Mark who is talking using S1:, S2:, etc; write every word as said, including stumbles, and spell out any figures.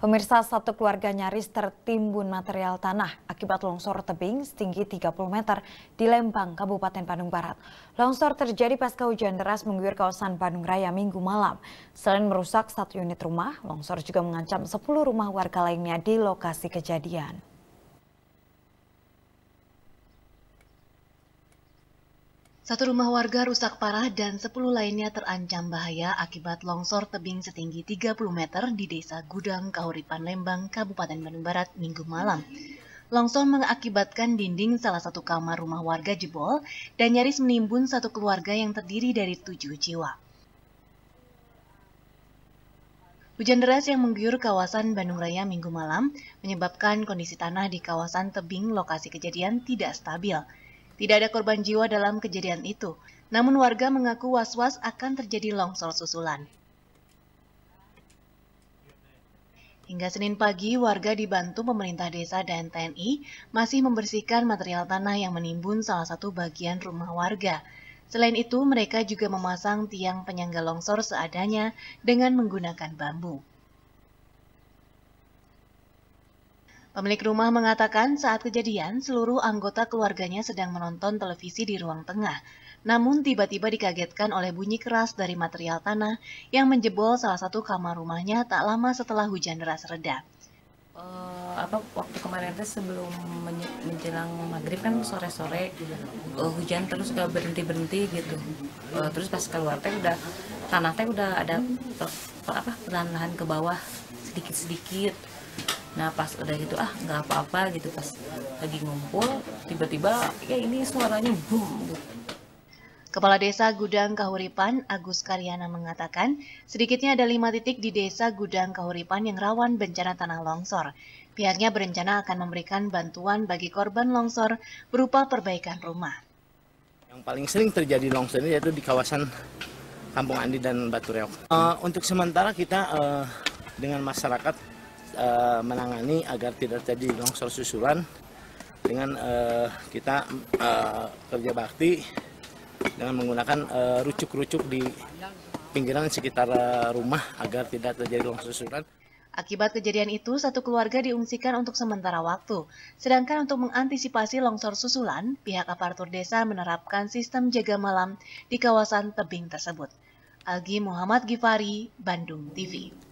S1: Pemirsa, satu keluarga nyaris tertimbun material tanah akibat longsor tebing setinggi tiga puluh meter di Lembang, Kabupaten Bandung Barat. Longsor terjadi pasca hujan deras mengguyur kawasan Bandung Raya Minggu malam. Selain merusak satu unit rumah, longsor juga mengancam sepuluh rumah warga lainnya di lokasi kejadian.
S2: Satu rumah warga rusak parah dan sepuluh lainnya terancam bahaya akibat longsor tebing setinggi tiga puluh meter di Desa Gudang, Kahuripan, Lembang, Kabupaten Bandung Barat, Minggu malam. Longsor mengakibatkan dinding salah satu kamar rumah warga jebol dan nyaris menimbun satu keluarga yang terdiri dari tujuh jiwa. Hujan deras yang mengguyur kawasan Bandung Raya Minggu malam menyebabkan kondisi tanah di kawasan tebing lokasi kejadian tidak stabil. Tidak ada korban jiwa dalam kejadian itu, namun warga mengaku was-was akan terjadi longsor susulan. Hingga Senin pagi, warga dibantu pemerintah desa dan T N I masih membersihkan material tanah yang menimbun salah satu bagian rumah warga. Selain itu, mereka juga memasang tiang penyangga longsor seadanya dengan menggunakan bambu. Pemilik rumah mengatakan saat kejadian seluruh anggota keluarganya sedang menonton televisi di ruang tengah. Namun tiba-tiba dikagetkan oleh bunyi keras dari material tanah yang menjebol salah satu kamar rumahnya tak lama setelah hujan deras reda.
S3: Uh, apa waktu kemarin itu sebelum menjelang maghrib kan sore-sore uh, hujan terus gak berhenti-berhenti gitu. Uh, terus pas keluar teh udah tanah teh udah ada per, per, apa perlahan-lahan ke bawah sedikit-sedikit. Nah pas udah gitu ah nggak apa-apa gitu, pas lagi ngumpul tiba-tiba ya ini suaranya boom gitu.
S2: Kepala Desa Gudang Kahuripan Agus Karyana mengatakan sedikitnya ada lima titik di Desa Gudang Kahuripan yang rawan bencana tanah longsor. Pihaknya berencana akan memberikan bantuan bagi korban longsor berupa perbaikan rumah.
S4: Yang paling sering terjadi longsor ini yaitu di kawasan Kampung Andi dan Batu Reok. Uh, untuk sementara kita uh, dengan masyarakat Uh, menangani agar tidak terjadi longsor susulan dengan uh, kita uh, kerja bakti dengan menggunakan rucuk-rucuk uh, di pinggiran sekitar uh, rumah agar tidak terjadi longsor susulan.
S2: Akibat kejadian itu, satu keluarga diungsikan untuk sementara waktu. Sedangkan untuk mengantisipasi longsor susulan, pihak aparatur desa menerapkan sistem jaga malam di kawasan tebing tersebut. Algi Muhammad Gifari, Bandung T V.